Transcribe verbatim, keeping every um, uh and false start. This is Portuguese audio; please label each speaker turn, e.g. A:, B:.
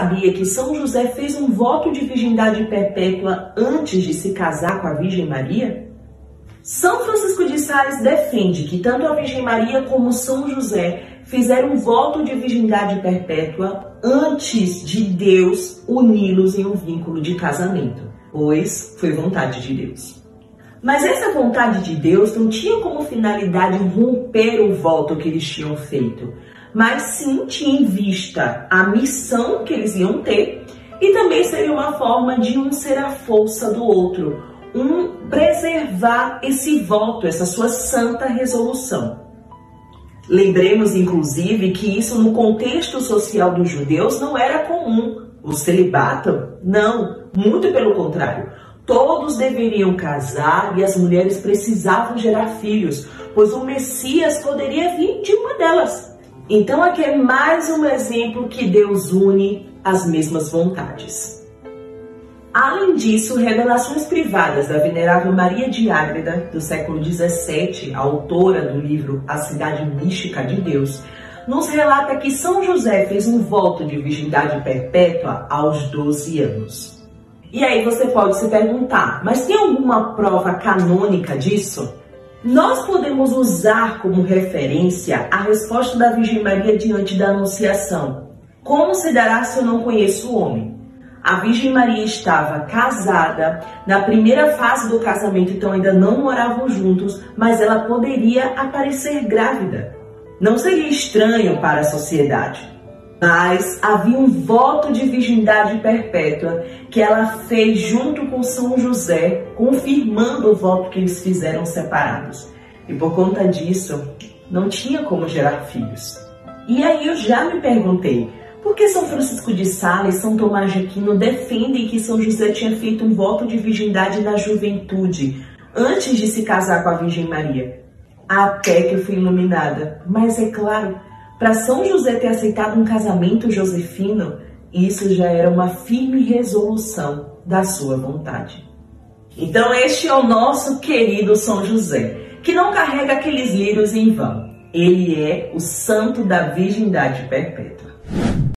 A: sabia que São José fez um voto de virgindade perpétua antes de se casar com a Virgem Maria? São Francisco de Sales defende que tanto a Virgem Maria como São José fizeram um voto de virgindade perpétua antes de Deus uni-los em um vínculo de casamento, pois foi vontade de Deus. Mas essa vontade de Deus não tinha como finalidade romper o voto que eles tinham feito, mas sim tinha em vista a missão que eles iam ter e também seria uma forma de um ser a força do outro, um preservar esse voto, essa sua santa resolução. Lembremos, inclusive, que isso no contexto social dos judeus não era comum. O celibato, não, muito pelo contrário. Todos deveriam casar e as mulheres precisavam gerar filhos, pois o Messias poderia vir de uma delas. Então aqui é mais um exemplo que Deus une as mesmas vontades. Além disso, revelações privadas da venerável Maria de Ágreda, do século dezessete, autora do livro A Cidade Mística de Deus, nos relata que São José fez um voto de virgindade perpétua aos doze anos. E aí você pode se perguntar, mas tem alguma prova canônica disso? Nós podemos usar como referência a resposta da Virgem Maria diante da Anunciação. Como se dará se eu não conheço o homem? A Virgem Maria estava casada, na primeira fase do casamento, então ainda não moravam juntos, mas ela poderia aparecer grávida. Não seria estranho para a sociedade, mas havia um voto de virgindade perpétua que ela fez junto com São José, confirmando o voto que eles fizeram separados. E por conta disso, não tinha como gerar filhos. E aí eu já me perguntei, por que São Francisco de Sales e São Tomás de Aquino defendem que São José tinha feito um voto de virgindade na juventude, antes de se casar com a Virgem Maria? Até que eu fui iluminada. Mas é claro, para São José ter aceitado um casamento josefino, isso já era uma firme resolução da sua vontade. Então este é o nosso querido São José, que não carrega aqueles lírios em vão. Ele é o santo da virgindade perpétua.